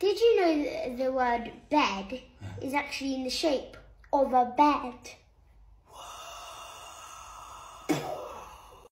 Did you know that the word bed is actually in the shape of a bed?